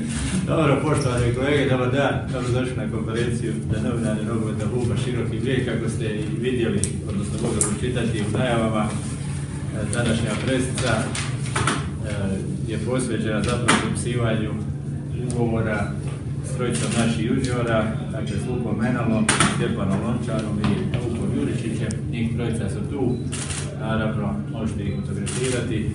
Dobro, poštovani kolege, dobar dan. Dobrodošli na konferenciju za novinare nogometnog kluba Široki Brijeg. Kako ste i vidjeli, odnosno mogli pročitati u najavama, današnja presica je posveđena zapravo potpisivanju ugovora s trojicom naših juniora, dakle s Lukom Menalom, Stjepanom Lončarom i Lukom Juričićem. Njih trojica su tu, naravno možete ih fotografirati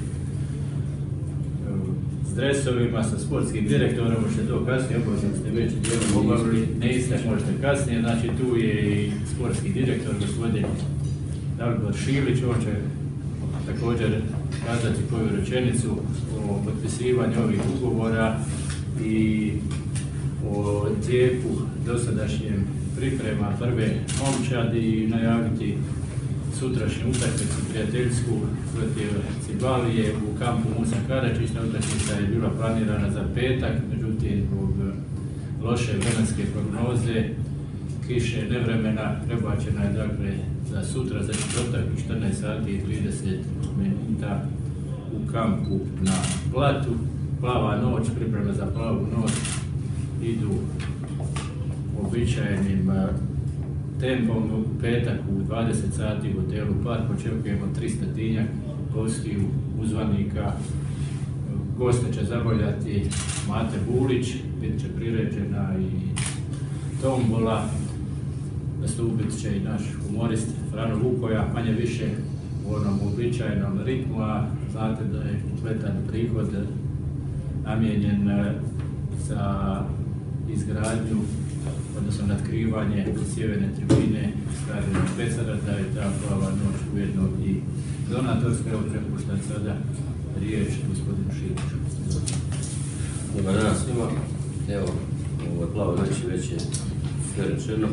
s dresovima, sa sportskim direktorom, možete to kasnije, obavljeno ste već dijelom obavili, ne iste možete kasnije, znači tu je i sportski direktor, gospodin Dalibor Šilić, on će također kazati koju rečenicu o potpisivanju ovih ugovora i o tijeku dosadašnjem priprema prve momčadi i najaviti sutrašnju utakmicu prijateljsku protiv Cibalije u kampu Musa Karačić. Utakmica je bila planirana za petak, međutim zbog loše vremenske prognoze, kiše, nevremena, prebačena je dakle za sutra, za četvrtak 14 sati i 30 minuta u kampu na Blatu. Plava noć, priprema za plavu noć idu običajenim tempom. U petak u 20 sati u hotelu Park očekujemo 300 gostiju, uzvanika. Goste će zabavljati Mate Bulić, bit će priređena i tombola, nastupit će i naš humorist Frano Vukoja, manje više u onom uobičajenom ritmu, a znate da je kompletan prihod namijenjen za izgradnju, odnosno natkrivanje sjeverne tribine stadiona Pesara, da je ta plava noć ujedno i donatorska. Evo prepuštam sada riječ gospodinu Šiliću. Dobar dan svima. Evo, u ovoj plavoj noći već je sve rečeno.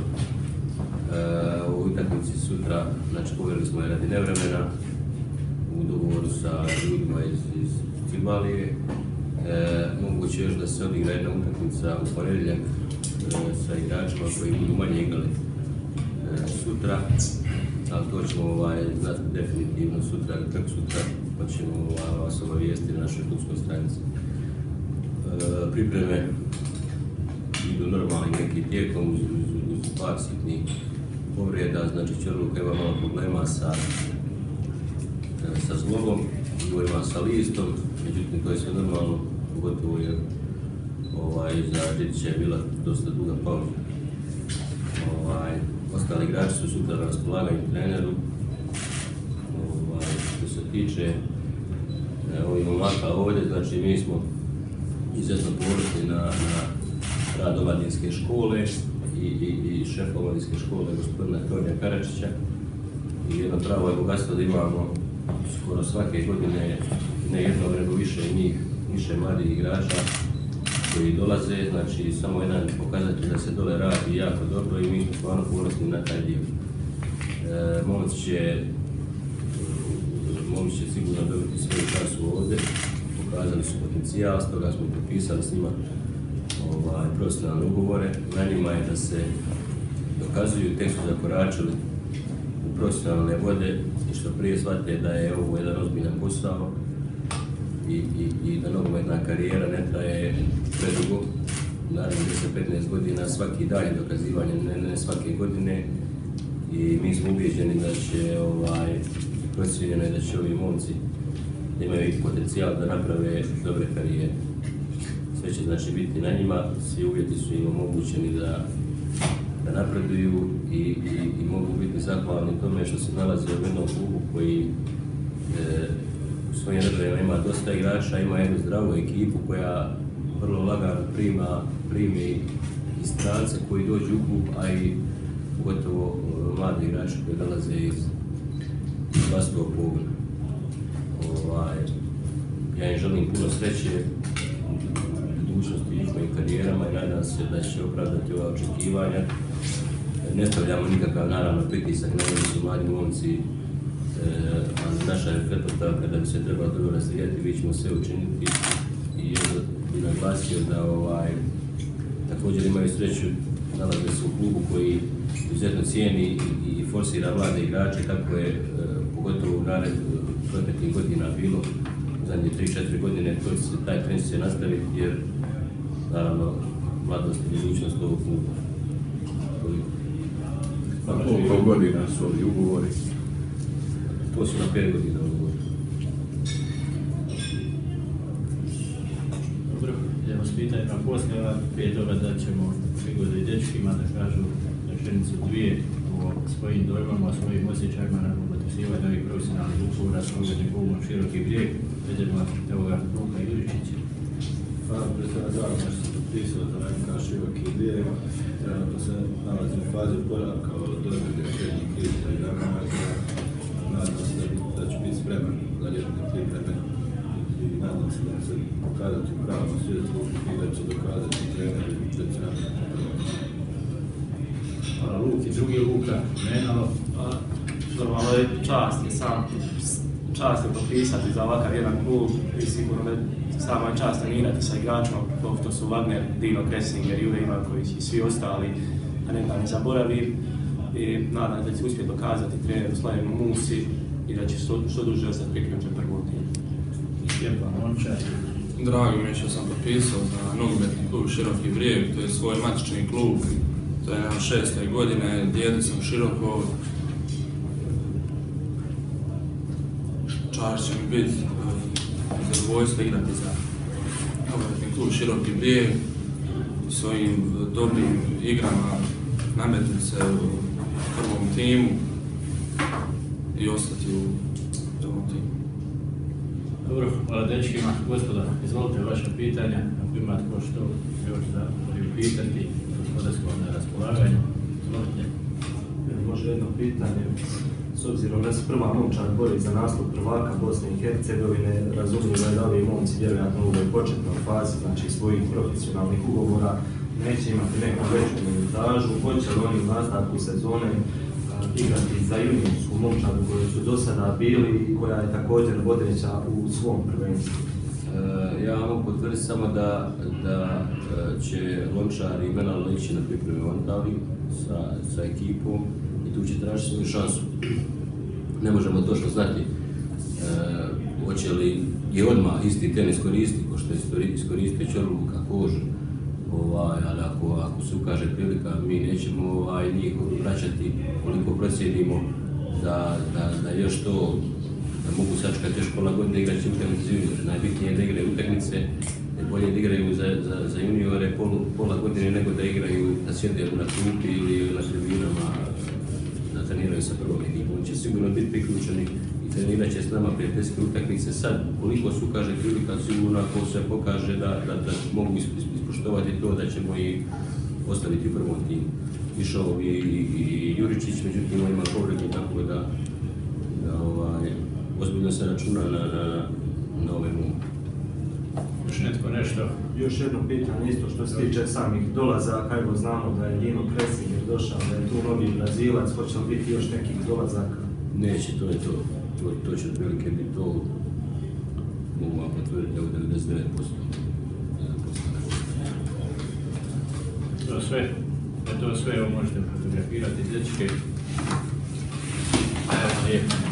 U utakmici sutra, znači povjerili smo je radi nevremena u dogovoru sa ljudima iz Cibalije. Moguće još da se odigra jedna utakmica u ponedjeljak sa igračima koji budu manje igrali sutra, ali to ćemo znati definitivno sutra, kako sutra, pa ćemo vas obavijestiti na našoj klubskoj stranici. Pripreme idu normalni neki tijekom uz par sitnih povrijeda, znači Ćorluka ima malo problema sa zglobom, Ivo ima sa listom, međutim to je sve normalno, pogotovo jer za Đidića je bila dosta duga pauza. Ostali igrači su sutra na raspolaganju treneru. Što se tiče ovih momaka ovdje, znači mi smo izuzetno ponosni na rad omladinske škole i šefa omladinske škole gospodina Tonija Karačića. I jedno pravo je bogatstvo da imamo skoro svake godine, ne jedno nego više njih, više mladih igrača koji dolaze, znači samo jedan pokazatelj da se dole radi jako dobro i mi smo stvarno ponosni na taj dio. Momci će sigurno dobiti svoju šansu ovdje, pokazali su potencijal, stoga smo potpisali s njima profesionalne ugovore. Na njima je da se dokazuju, tek su zakoračili u profesionalne vode i što prije shvate da je ovo jedan ozbiljan posao i da nogometna karijera ne traje predugo, naravno 10-15 godina, svaki dan je dokazivanje, ne svake godine, i mi smo ubijeđeni da će procijenjeno je da će ovi momci imaju potencijal da naprave dobre karijere. Sve će znači biti na njima, svi uvjeti su im omogućeni da napreduju i mogu biti zahvalni tome što se nalaze u jednom klubu koji u svojim redovima ima dosta igrača, ima jednu zdravu ekipu koja vrlo lagano primi i strance koji dođu u klub, a i pogotovo mladi igrači koji dolaze iz vlastitog pogona. Ja im želim puno sreće u budućnosti i njihovim karijerama i nadam se da će opravdati ova očekivanja. Ne stavljamo nikakav naravno pritisak, ne su mladi momci, ali naša je pretpostavka da bi se trebalo dobro razvijati, mi ćemo sve učiniti i bi naglasio da također imaju sreću, nalaze se u klubu koji izuzetno cijeni i forsira mlade igrače, kako je pogotovo u proteklih godina bilo, zadnje 3-4 godine, taj trend će se nastaviti jer naravno mladost i budućnost ovog kluba. A koliko godina su ovi ugovori? To su na 5 godina ugovori. Dobro, idemo s pitanjima poslije, a prije toga da ćemo prigodu i dečkima da kažu rečenicu dvije o svojim dojmama, o svojim osjećajima nakon potpisivanja ovih profesionalnih ugovora s nogometnim klubom Široki Brijeg. Vidimo evo ga Luka Juričić. Hvala, predstavljam drago što sam potpisao za NK Široki Brijeg. Trenutno se nalazi u fazi oporavka od dozirke srednjih kriza i Ramazana. Nadam se da ću biti spreman za ljetne pripreme i nadam se da će se pokazati u pravom svijetu i da će dokazati treneri da će napraviti. Hvala Luki, drugi Luka, Menalo. Normalno je čast je potpisati za ovakav jedan klub i sigurno da sama je čast trenirati sa igračima, to su Wagner, Dino Kresinger, Jure Ivanković i svi ostali, da ne zaboravim. I nadam se da će uspjeti dokazati treneru Slavinu Musi i da će što duže ostati priključen prvom timu. Stjepan Lončar. Drago mi je što sam potpisao za nogometni klub Široki Brijeg, to je svoj matični klub, to je na 6. godine, dijete sam Široko. Čast će mi biti zadovoljstvo igrati za nogometni klub Široki Brijeg i svojim dobrim igrama nametnuti se u prvom timu i ostati u prvom timu. Dobro, hvala dečkima. Gospoda, izvolite vaše pitanja. Ako imate ko što još da pitati, gospoda smo na raspolaganju. Izvolite. Može jedno pitanje. S obzirom da se prva momčad bori za naslov prvaka Bosne i Hercegovine, razumljivo je da ovi momci vjerojatno u ovoj početnoj fazi, znači svojih profesionalnih ugovora, neće imati neku veću minutažu, hoće li oni u nastavku sezone igrati za juniorsku momčadu koju su do sada bili i koja je također vodeća u svom prvenstvu. Ja mogu potvrditi samo da će Lončar i Menalo ići na pripreme u Antaliji sa ekipom i tu će tražiti svoju šansu. Ne možemo točno znati hoće li je odmah isti tenis koristiti, ko što je iskoristio Ćorluka, Kožu, ali ako se ukaže prilika, mi nećemo njih vraćati koliko prosjedimo da još to da mogu sačekati još pola godine igraći utakmice za juniore. Najbitnije je da igraju utakmice, da je bolje da igraju za juniore pola godine nego da igraju, da sjede na klupi ili na tribinama, da treniraju sa prvom ekipom. Oni će sigurno biti priključeni i trenirat će s nama prijateljske utakmice. Sad, koliko se ukaže prilika, sigurno ako se pokaže da mogu ispoštovati to da ćemo ih ostaviti u prvom timu. Išao i Juričić, međutim on ima povredu, tako da ozbiljno se računa na ove momke. Još netko nešto? Još jedno pitanje isto što se tiče samih dolazaka, evo znamo da je Dino Kresinger došao, da je tu novi Brazilac, hoće li biti još nekih dolazaka? Neće, to je to. To će otprilike biti to, mogu vam potvrditi, evo 99%. To sve, ovo možete fotografirati dečke. Hvala lijepo.